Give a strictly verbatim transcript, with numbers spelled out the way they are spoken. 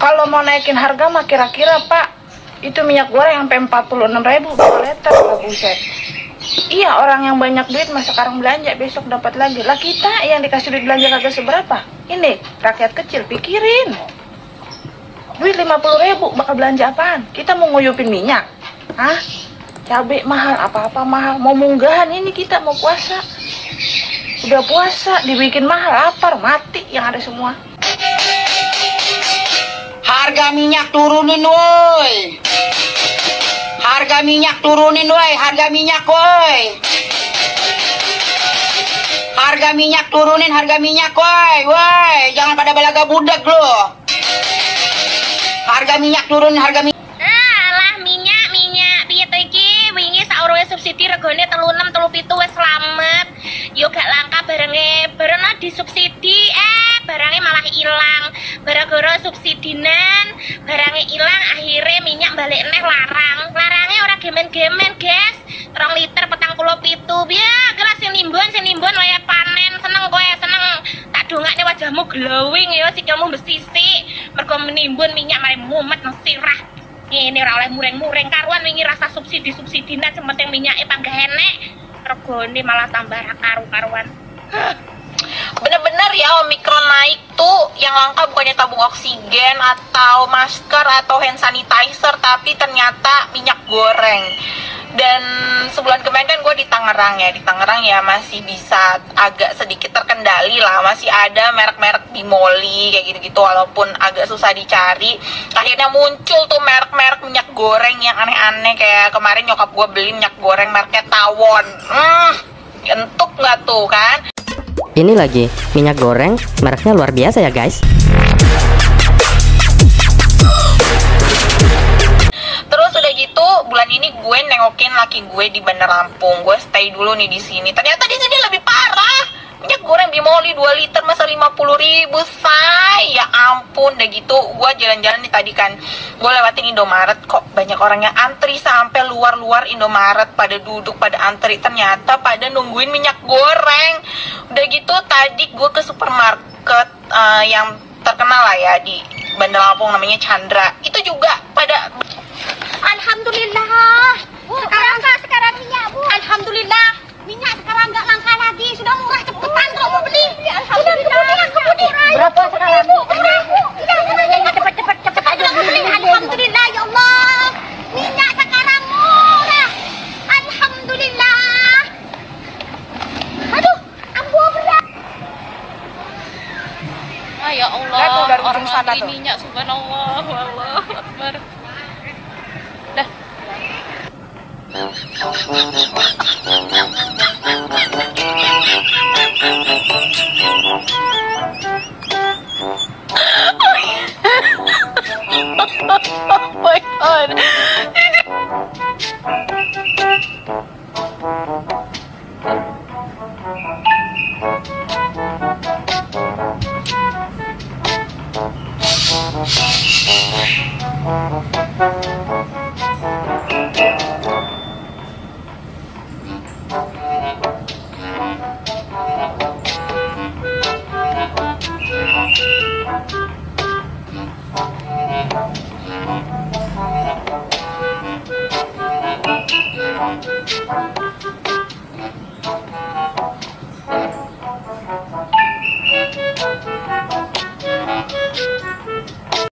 Kalau mau naikin harga mah kira-kira Pak, itu minyak goreng sampai empat puluh enam ribu per liter, buset. Iya, orang yang banyak duit mah sekarang belanja, besok dapat lagi. Lah kita yang dikasih duit belanja kagak seberapa. Ini rakyat kecil, pikirin. Duit lima puluh ribu bakal belanja apaan? Kita mau nguyupin minyak? Hah? Cabai mahal, apa-apa mahal. Mau munggahan ini kita mau puasa. Udah puasa dibikin mahal, lapar, mati yang ada semua. Harga minyak turunin woi. Harga minyak turunin woi, harga minyak woi. Harga minyak turunin, harga minyak woi, woi. Jangan pada belaga budak lo. Harga minyak turunin, harga minyak. Alah minyak, minyak. Piye to iki? Wingi saurunge subsidi regane telu enam telu pitu wis slamet. Yo gak langka barenge, bareng disubsidi eh barangnya malah hilang. Gara-gara subsidinan, barangnya hilang akhirnya minyak balik neh larang. Larangnya ora gemen-gemen, guys. Rong liter petang puluh pitu. Ya, gelas sing nimbun, sing nimbun waya panen. Seneng kowe, seneng. Tak dongakne wajahmu glowing ya, sikilmu besisik. Mergo menimbun minyak mari mumet nang sirah. Ngene ora oleh mureng-mureng karuan wingi rasa subsidi-subsidinan sing penting minyake panggah enek. Regane malah tambah karu-karuan. Bener-bener ya, Omikron naik tuh yang langka bukannya tabung oksigen atau masker atau hand sanitizer, tapi ternyata minyak goreng. Dan sebulan kemarin kan gue di Tangerang ya, di Tangerang ya masih bisa agak sedikit terkendali lah, masih ada merek-merek Bimoli kayak gitu-gitu walaupun agak susah dicari. Akhirnya muncul tuh merek-merek minyak goreng yang aneh-aneh, kayak kemarin nyokap gue beli minyak goreng mereknya Tawon. Hmm, entuk nggak tuh kan? Ini lagi minyak goreng mereknya luar biasa ya guys. Terus udah gitu bulan ini gue nengokin laki gue di Bandar Lampung. Gue stay dulu nih di sini. Ternyata di sini lebih parah. Minyak goreng Bimoli dua liter masa lima puluh ribu, say. Ya ampun, udah gitu gue jalan-jalan nih tadi kan. Gue lewatin Indomaret, kok banyak orang yang antri sampai luar-luar Indomaret, pada duduk, pada antri. Ternyata pada nungguin minyak goreng. Udah gitu tadi gue ke supermarket uh, yang terkenal lah ya di Bandar Lampung, namanya Chandra. Itu juga pada Alhamdulillah. Bu, sekarang nggak sekarang minyak, Bu. Alhamdulillah. Minyak sekarang nggak langka lagi, sudah murah, cepetan kalau mau beli. Alhamdulillah. Kebudi, kebudi. Berapa sekarang? Bu, Bu. Ya, senangnya cepet cepet cepet aja beli. Alhamdulillah ya Allah. Minyak sekarang murah. Alhamdulillah. Aduh, ambu berat. Ah ya Allah, Lihat tuh dari orang ujung sana antri tuh. minyak, subhanallah, wallah akbar. Dah. Oh my god. Thank you.